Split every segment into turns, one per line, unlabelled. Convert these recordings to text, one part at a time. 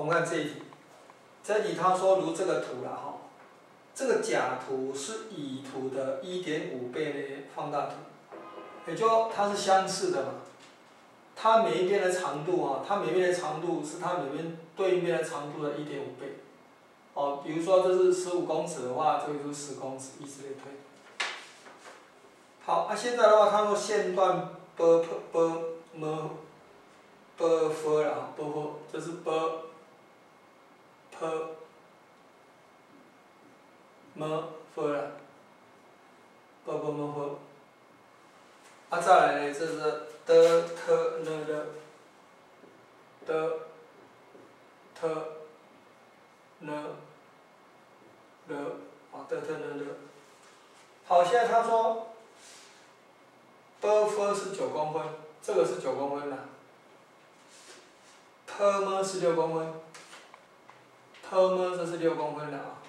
们看这一题，这一题他说如这个图了哈，这个甲图是乙图的1.5倍的放大图，也就它是相似的嘛。它每一边的长度啊，它每一边的长度是它每边对面的长度的1.5倍。哦，比如说这是15公尺的话，这个就是10公尺，以此类推。好，现在的话，他说线段 b f 啦 b f 这是 b p m f 啦 b m f。再来呢，这是 d t n l d t n l d t n l。好，现在他说 b f 是9公分，这个是9公分的。p m 是6公分 ，p m 这是6公分的啊。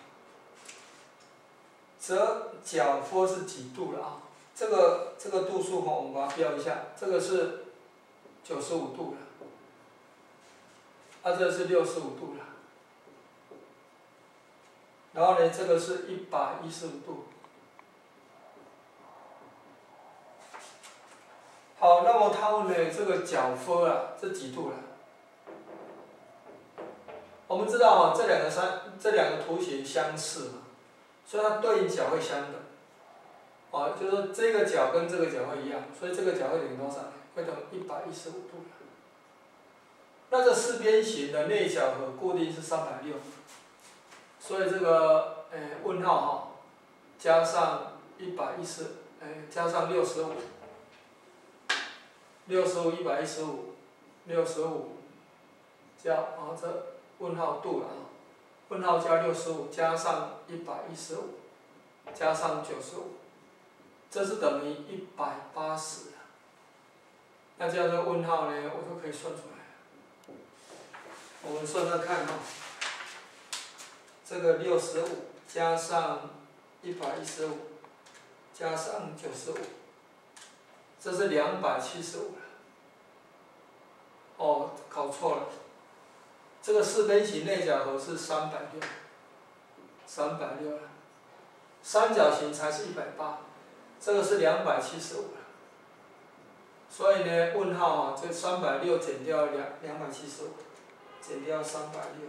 则角 f 是几度了啊？这个度数我们把它标一下，这个是95度了，这是65度了。然后呢，这个是115度。好，那么他问呢，这个角 f 啊，这几度了？我们知道啊，这两个图形相似嘛，所以它对应角会相等。就是说这个角跟这个角会一样，所以这个角会等于多少？会等于115度。那这四边形的内角和固定是360，所以这个问号哈，加上加上65，65 115，65加这问号度了啊，问号加65加上115加上95。这是等于180了，那这样的问号呢，我就可以算出来了。我们算算看哈，这个65加上115加上95，这是275了。搞错了，这个四边形内角和是360了，三角形才是180。这个是275了，所以呢，问号这360减掉275，减掉360，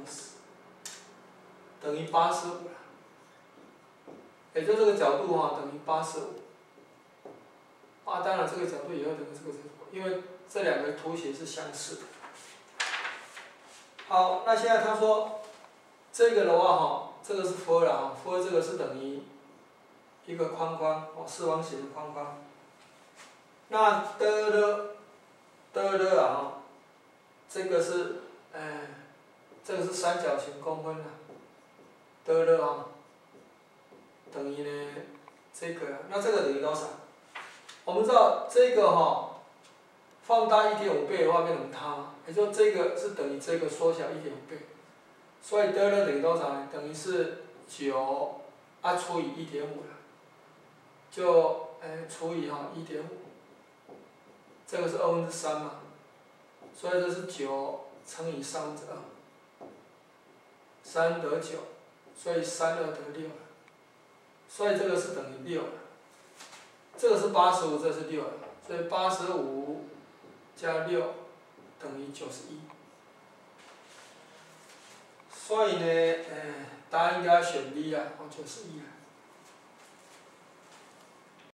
等于85了。也就这个角度等于85。当然这个角度也要等于这个角度，因为这两个图形是相似的。好，那现在他说这个的话这个是 f 了，f 这个是等于一个框框四方形的框框。那的啊，这个是这个是三角形公分的啊，等于呢这个，那这个等于多少？我们知道这个放大1.5倍的话变成它，也就这个是等于这个缩小1.5倍，所以的等于多少呢？等于是9除以1.5了，就除以1.5，这个是3/2嘛，所以这是9乘以2/3，3得9，所以3/2得6了，所以这个是等于6了。这个是85，这是6了，所以85加6等于91。所以呢，答案应该选 B 啊，91啊。